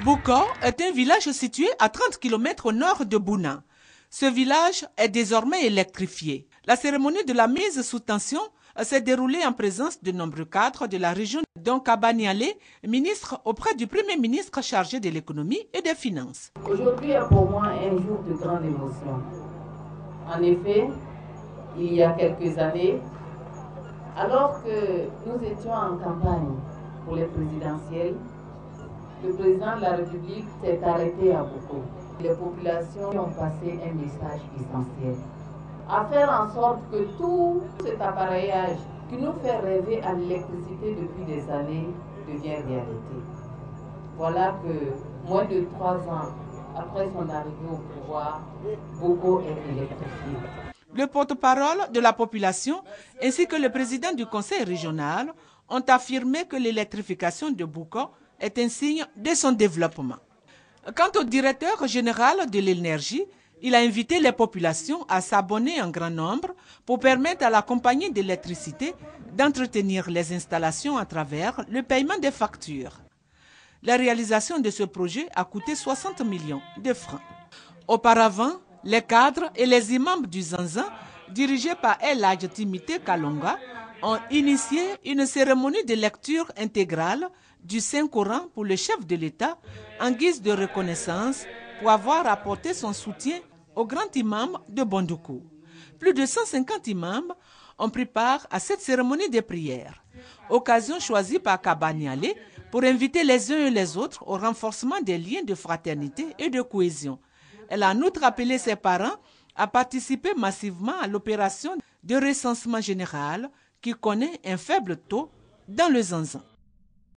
Bouko est un village situé à 30 km au nord de Bouna. Ce village est désormais électrifié. La cérémonie de la mise sous tension s'est déroulée en présence de nombreux cadres de la région, dont Kaba Niale, ministre auprès du Premier ministre chargé de l'économie et des finances. Aujourd'hui est pour moi un jour de grande émotion. En effet, il y a quelques années, alors que nous étions en campagne pour les présidentielles, le président de la République s'est arrêté à Bouko. Les populations ont passé un message essentiel, à faire en sorte que tout cet appareillage qui nous fait rêver à l'électricité depuis des années devienne réalité. Voilà que moins de 3 ans après son arrivée au pouvoir, Bouko est électrifié. Le porte-parole de la population ainsi que le président du conseil régional ont affirmé que l'électrification de Bouko est un signe de son développement. Quant au directeur général de l'énergie, il a invité les populations à s'abonner en grand nombre pour permettre à la compagnie d'électricité d'entretenir les installations à travers le paiement des factures. La réalisation de ce projet a coûté 60 millions de francs. Auparavant, les cadres et les imams du Zanzan, dirigés par El Hadj Timité Kalonga, ont initié une cérémonie de lecture intégrale du Saint-Coran pour le chef de l'État en guise de reconnaissance pour avoir apporté son soutien au grand imam de Bondoukou. Plus de 150 imams ont pris part à cette cérémonie de prière, occasion choisie par Kaba Niale pour inviter les uns et les autres au renforcement des liens de fraternité et de cohésion. Elle a en outre appelé ses parents à participer massivement à l'opération de recensement général qui connaît un faible taux dans le Zanzan.